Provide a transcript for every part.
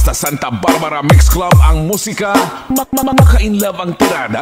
Basta Santa Barbara Mix Club ang musika, maka-inlove ang tirada.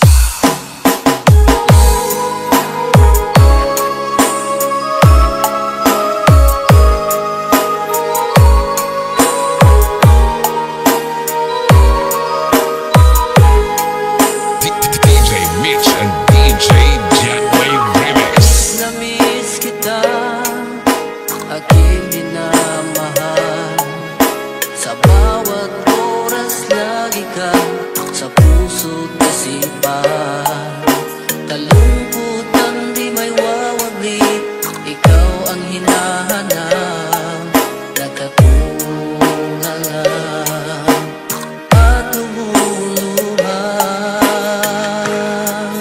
Sa puso't isipan, kalungkutan di may wawaglit. Ikaw ang hinahanap, nagkatunga lang at lumuluhan.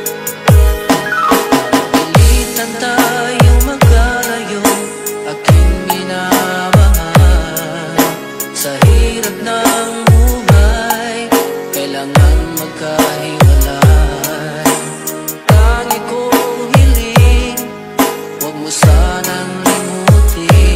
Pilitan tayo magkalayo, aking minamahal. Sa hirap ng kailangan magkahiwalay. Tangi kong hiling, huwag mo sanang limutin.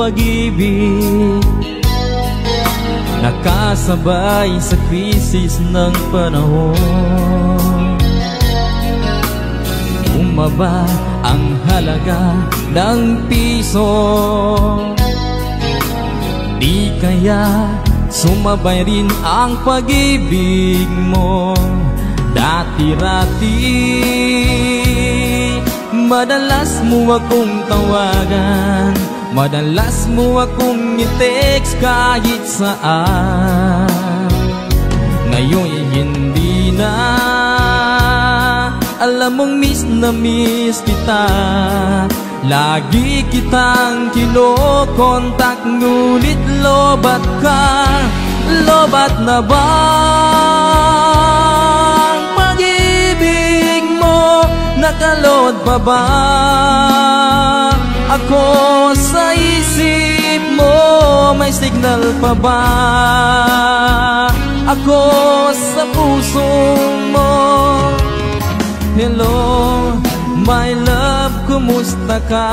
pag-ibig, nakasabay sa krisis ng panahon. Bumaba ang halaga ng piso, di kaya sumabay rin ang pag-ibig mo. Dati-rati madalas mo akong tawagan, madalas mo akong i-text kahit saan. Ngayon hindi na, alam mong miss na miss kita. Lagi kitang kinokontak, ngunit lobat ka. Lobat na ba ang pag-ibig mo? Nakalod pa ba ako sa isip mo? May signal pa ba ako sa puso mo? Hello, my love, kumusta ka?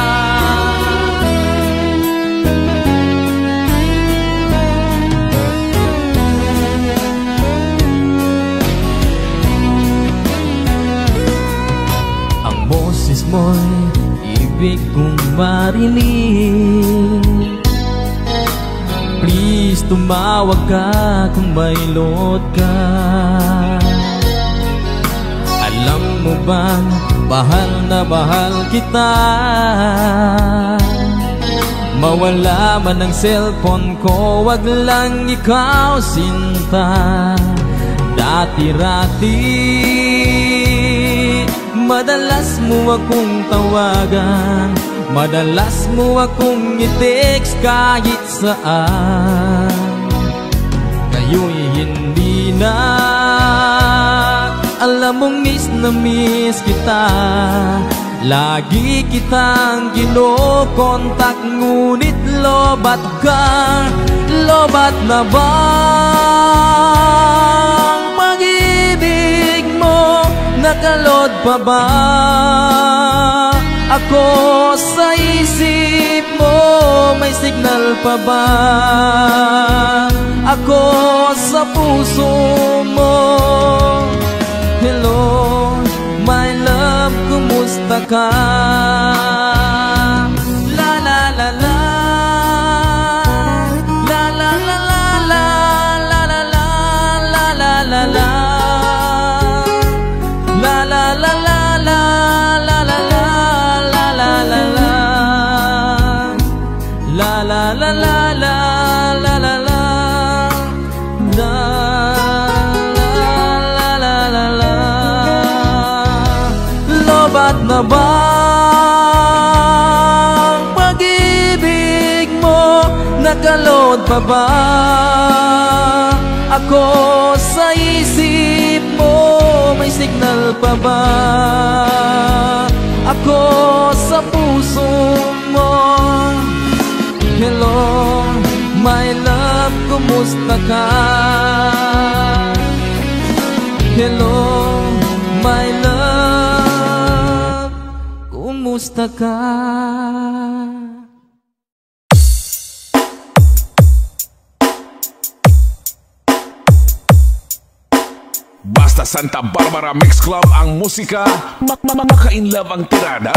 Ang boses mo'y ibig kong marinig. Please, tumawag ka kung may load ka. Alam mo bang mahal na mahal kita? Mawala man ang cellphone ko, wag lang ikaw sinta. Dati-rati madalas mo akong tawagan, madalas mo akong i-text kahit saan. Ngayon hindi na, alam mong miss na miss kita. Lagi kitang kinokontak, ngunit lobat ka. Lobat na ba ang pag-ibig mo? Nakalod pa ba ako sa isip mo? May signal pa ba ako sa puso mo? Hello, my love, kumusta ka? La la la la, la la la la, la la la la, la la la, la la la la, la la la, la la la la, la la la la, la la la. Lobat na ba ang pag-ibig mo? Nakalod pa ba ako sa isip mo? May signal pa ba ako sa puso mo? Hello, my love, kumusta ka? Hello, my love, kumusta ka? Basta Santa Barbara Mix Club ang musika, maka-inlove ang tirada.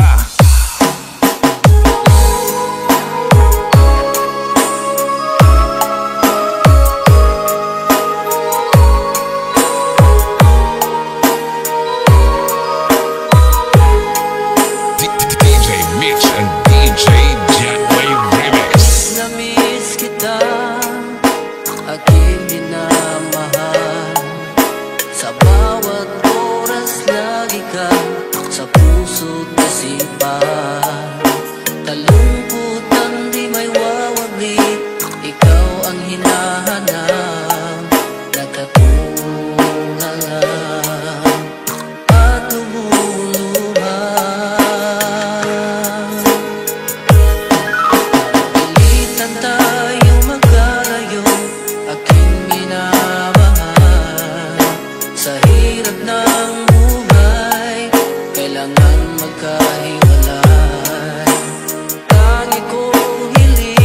Kailangan magkahiwalay. Tangi kong hiling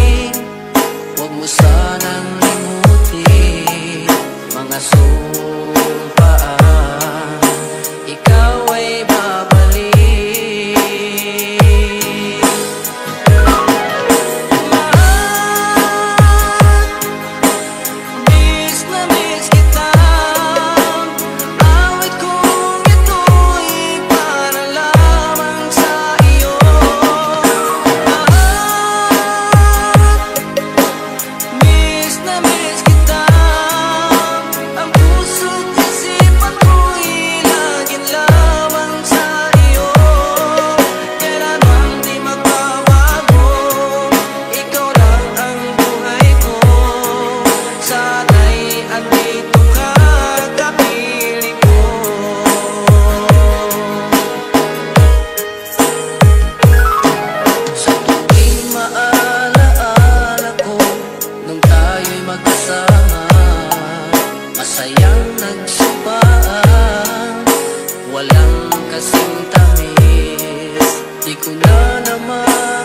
nagsumpaan, walang kasing tamis. Di ko na naman